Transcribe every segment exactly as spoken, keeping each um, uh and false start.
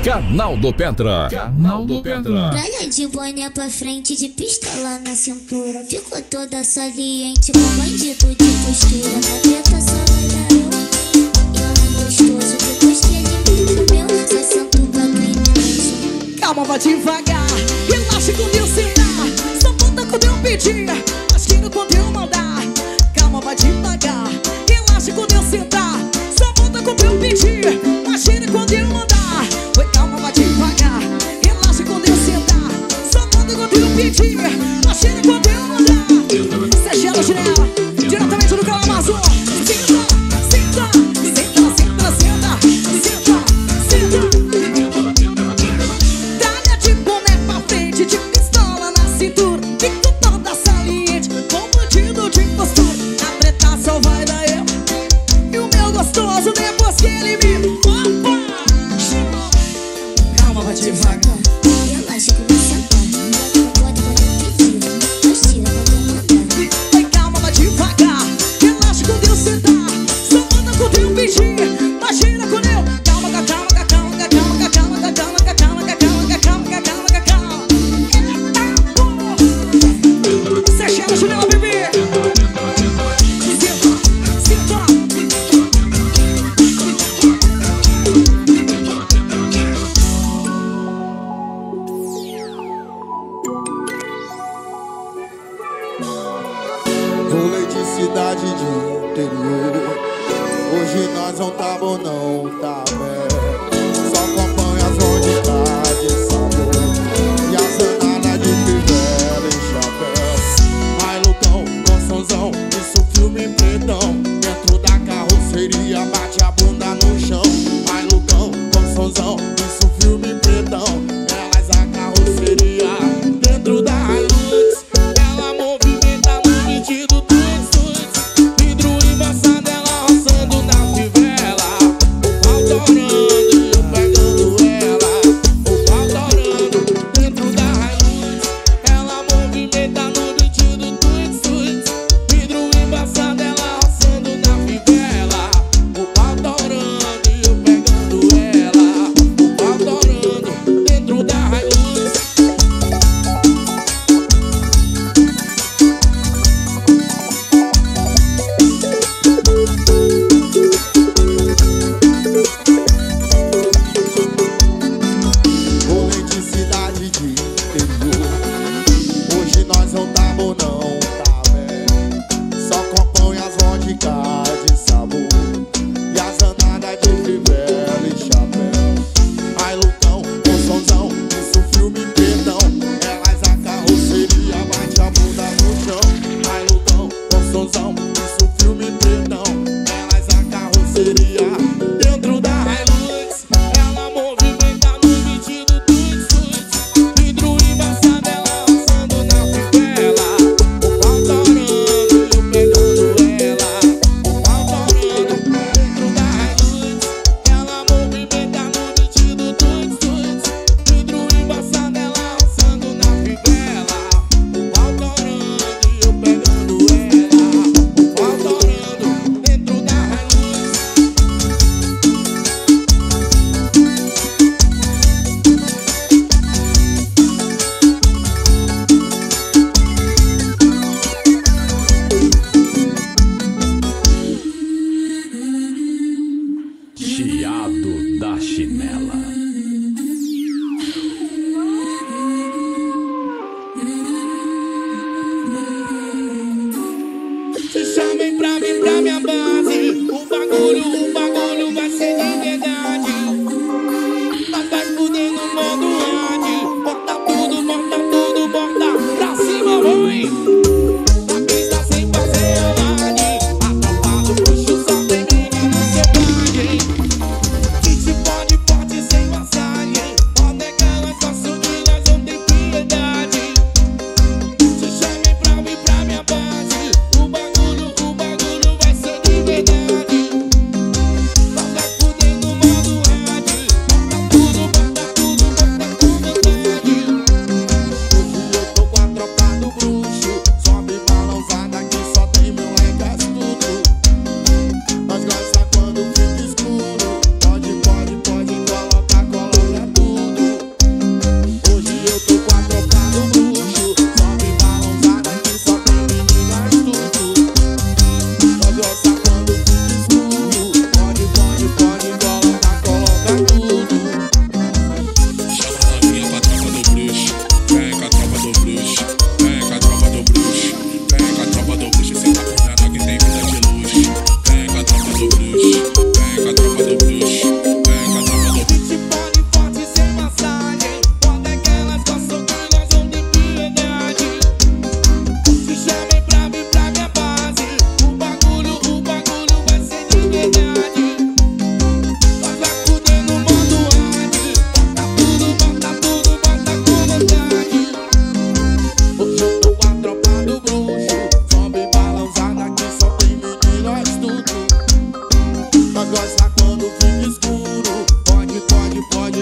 Canal do Petra. Canal do Petra. Praia de boné pra frente, de pistola na cintura. Ficou toda saliente com bandido de postura. Na treta só era eu e ela gostoso. Depois que ele me comeu, só sento pra criminoso. Calma, vai devagar, relaxa quando eu sentar. Só bunda quando eu pedir, mas tira quando eu mandar. Calma, vai devagar, relaxa quando eu sentar. Só bunda quando eu pedir, mas tira quando eu mandar. Oi, calma, vai devagar, relaxa quando eu sentar. Só bunda quando eu pedir, mas tira quando eu mandar. Seja ela, Ginela, diretamente do canal Amazon. Senta, senta, senta, senta, senta, senta, senta. Dá-lhe de boné pra frente, de pistola na cintura. Fico toda saliente, com bandido de postura. Na treta só vai dar eu e o meu gostoso, depois que ele me... Opa! Calma, vai devagar. Relaxa que eu vou sentar. Pode, pode pedir, mas tira quando eu mandar. Oi, calma, vai devagar, relaxa quando eu sentar. Só manda quando eu pedir, mas tira quando eu... Calma, calma, calma, calma, calma, calma, calma, calma, calma, calma, calma, calma, calma. Eita, porra! Você chama, Juliana, bebê. Senta, senta. Rolê de cidade de interior. Hoje nós não tá bom, não tá bem. Só acompanha as ondas de sabor e a sanada de fivela e chapéu. Ai, Lucão, com sonzão, isso filme pretão. Dentro da carroceria bate a bunda no chão. Ai, Lucão, com sonzão, isso filme pretão. Elas a carroceria dentro da Hilux. Ela movimenta no pedido dos vidro embaçado, ela roçando na fivela. O pau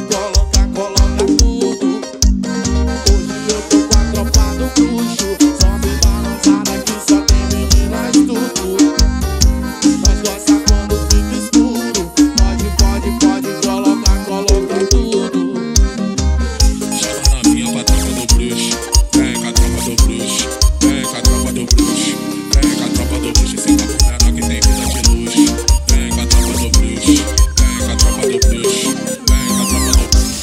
coloca, coloca tudo. Hoje eu tô com a tropa do bruxo. Sobe balançada que só tem meninas tudo. Nós gosta quando fica escuro. Pode, pode, pode colocar, coloca tudo. Chama a novinha pra tropa do bruxo. Vem com a tropa do bruxo. Vem com a tropa do bruxo. Vem com a tropa do bruxo. Cê tá com menor que tem vida de luxo. Vem com a tropa do bruxo. Vem com a tropa do bruxo. Vem com a tropa do bruxo.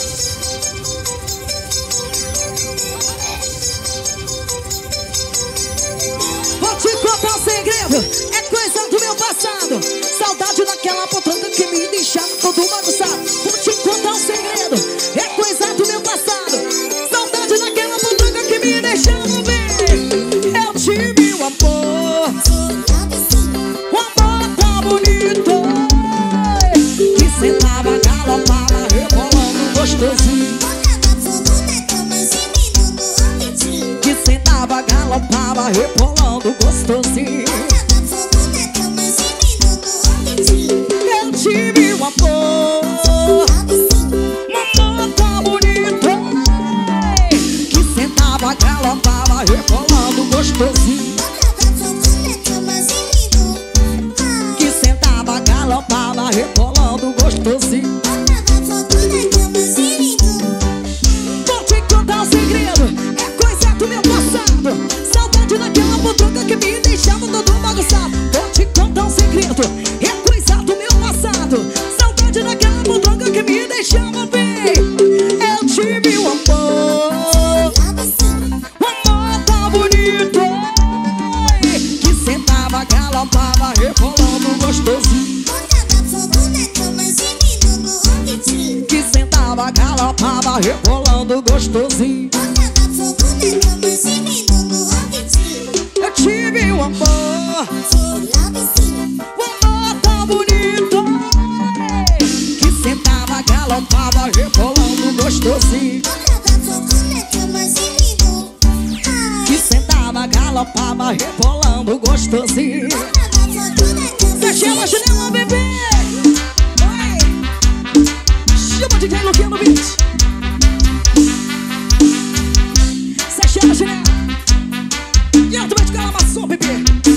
Vou te contar um segredo, é coisa do meu passado. Saudade daquela potranca que me deixava todo bagunçado. Vou te contar um segredo, é coisa do meu passado. Saudade daquela potranca que me deixava bem. Eu tive um amor, um amor tão bonito, que sentava, galopava, rebolando gostosinho. Que sentava, galopava, rebolando gostosinho. Eu tive um amor, um amor tão bonito, que sentava, galopava, rebolando gostosinho. Que sentava, galopava, rebolando gostosinho. Vou te contar um segredo, é coisa do meu passado. Saudade daquela potranca que me deixava todo bagunçado. Vou te contar um segredo, é coisa do meu passado. Saudade daquela potranca que me deixava bem. Eu tive um amor, um amor tão bonito, que sentava, galopava, rebolando gostosinho. Que sentava, galopava, rebolando gostosinho. Eu tive um amor, um amor tão bonito, que sentava, galopava, rebolando gostosinho. Que sentava, galopava, rebolando gostosinho. Você chama a janela, bebê. Oi. Chama o D J Luquinha no beat. Você chama a janela. Diretamente com a lamação, bebê.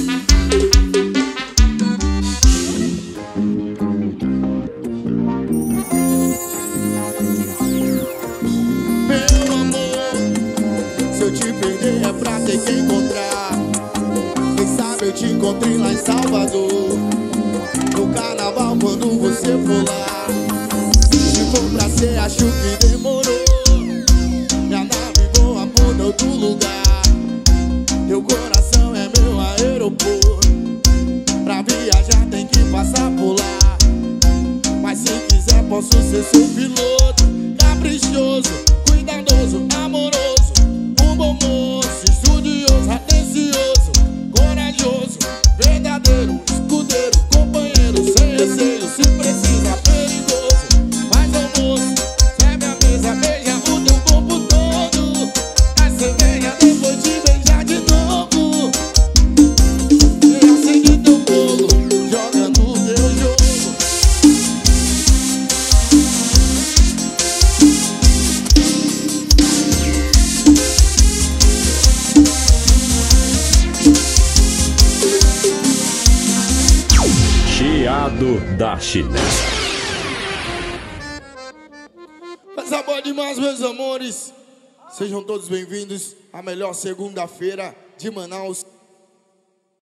Meu amor, se eu te perder é pra ter que encontrar. Quem sabe eu te encontrei lá em Salvador, no carnaval quando você for lá. Se for pra ser, acho que demorou. Minha nave voa por outro lugar. Teu coração é meu aeroporto. Pra viajar tem que passar por lá. Mas se quiser posso ser seu piloto. Caprichoso, cuidadoso, amoroso, um bom moço, estudioso, atencioso, corajoso, verdadeiro, escudeiro, companheiro, sem receio, se precisa, perigoso. Mas ô moço, serve a mesa, beija o teu corpo todo. Mas você venha depois de beijar de novo. E acende teu bolo, joga no teu jogo. Chiado da China. Coisa boa demais, meus amores. Sejam todos bem-vindos à melhor segunda-feira de Manaus.